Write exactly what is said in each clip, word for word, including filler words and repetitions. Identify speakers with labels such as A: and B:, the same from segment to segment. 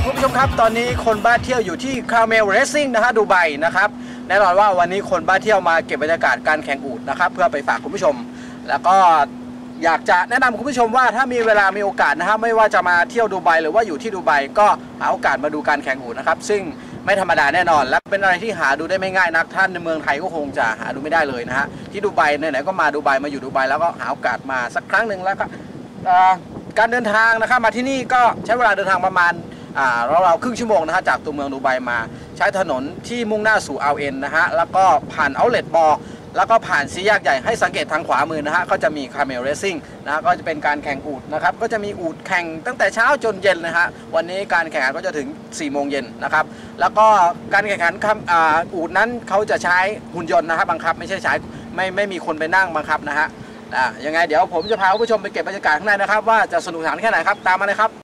A: ครับคุณผู้ชมครับตอนนี้คนบ้าเที่ยวอยู่ที่คาเมลเรซซิ่งนะฮะดูไบนะครับแน่นอนว่าวันนี้คนบ้าเที่ยวมาเก็บบรรยากาศการแข่งอูฐนะครับเพื่อไปฝากคุณผู้ชมแล้วก็อยากจะแนะนำคุณผู้ชมว่าถ้ามีเวลามีโอกาสนะฮะไม่ว่าจะมาเที่ยวดูไบหรือว่าอยู่ที่ดูไบก็หาโอกาสมาดูการแข่งอูฐนะครับซึ่งไม่ธรรมดาแน่นอนและเป็นอะไรที่หาดูได้ไม่ง่ายนักท่านในเมืองไทยก็คงจะหาดูไม่ได้เลยนะฮะที่ดูไบไหนๆก็มาดูไบมาอยู่ดูไบแล้วก็หาโอกาสมาสักครั้งหนึ่งแล้วก็การเดินทางนะครับมาที่นี่ก็ใช้เวลาเดินทางประมาณเราๆครึ่งชั่วโมงนะฮะจากตัวเมืองดูไบมาใช้ถนนที่มุ่งหน้าสู่อัลเอ็นนะฮะแล้วก็ผ่านเอาท์เลทบอลแล้วก็ผ่านสี่แยกใหญ่ให้สังเกตทางขวามือนะฮะก็จะมีคาเมลเรซซิ่งนะก็จะเป็นการแข่งอูฐนะครับก็จะมีอูฐแข่งตั้งแต่เช้าจนเย็นนะฮะวันนี้การแข่งขันก็จะถึงสี่โมงเย็นนะครับแล้วก็การแข่งขันอูฐนั้นเขาจะใช้หุ่นยนต์นะครับบังคับไม่ใช่ใช้ไม่ไม่มีคนไปนั่งบังคับนะฮะอ่ายังไงเดี๋ยวผมจะพาคุณผู้ชมไปเก็บบรรยากาศข้างในนะครับว่าจะสนุกสนานแค่ไหนครับตามมาเลยครับ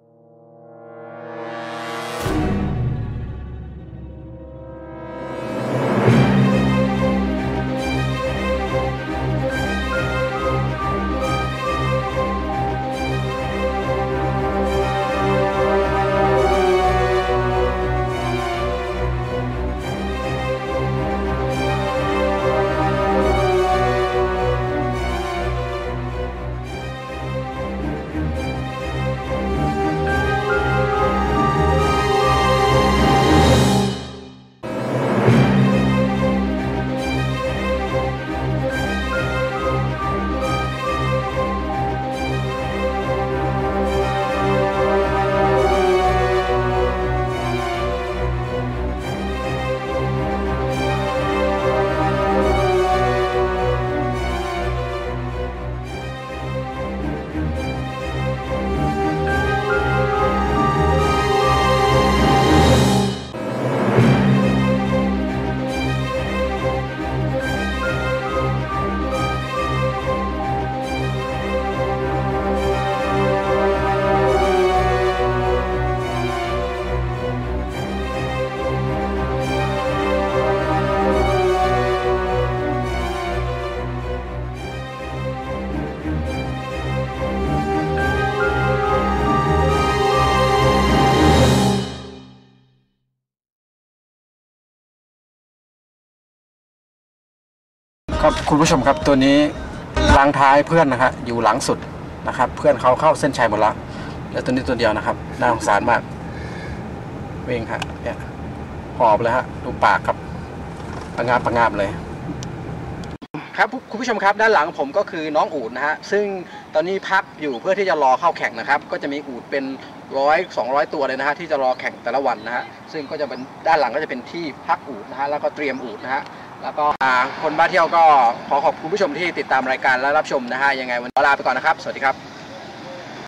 A: ครับคุณผู้ชมครับตัวนี้ล้างท้ายเพื่อนนะครับอยู่หลังสุดนะครับเพื่อนเขาเข้าเส้นชัยหมดแล้วแล้วตัวนี้ตัวเดียวนะครับน่าสงสารมากเว่งฮะเนี่ยหอบเลยฮะดูปากครับประงาบประงาบเลยครับคุณผู้ชมครับด้านหลังผมก็คือน้องอูฐนะฮะซึ่งตอนนี้พักอยู่เพื่อที่จะรอเข้าแข่งนะครับก็จะมีอูฐเป็นร้อยสองร้อยตัวเลยนะฮะที่จะรอแข่งแต่ละวันนะฮะซึ่งก็จะเป็นด้านหลังก็จะเป็นที่พักอูฐนะฮะแล้วก็เตรียมอูฐนะฮะแล้วก็คนบ้าเที่ยวก็ขอขอบคุณผู้ชมที่ติดตามรายการและรับชมนะฮะยังไงวันนี้ลาไปก่อนนะครับสวัสดีครับ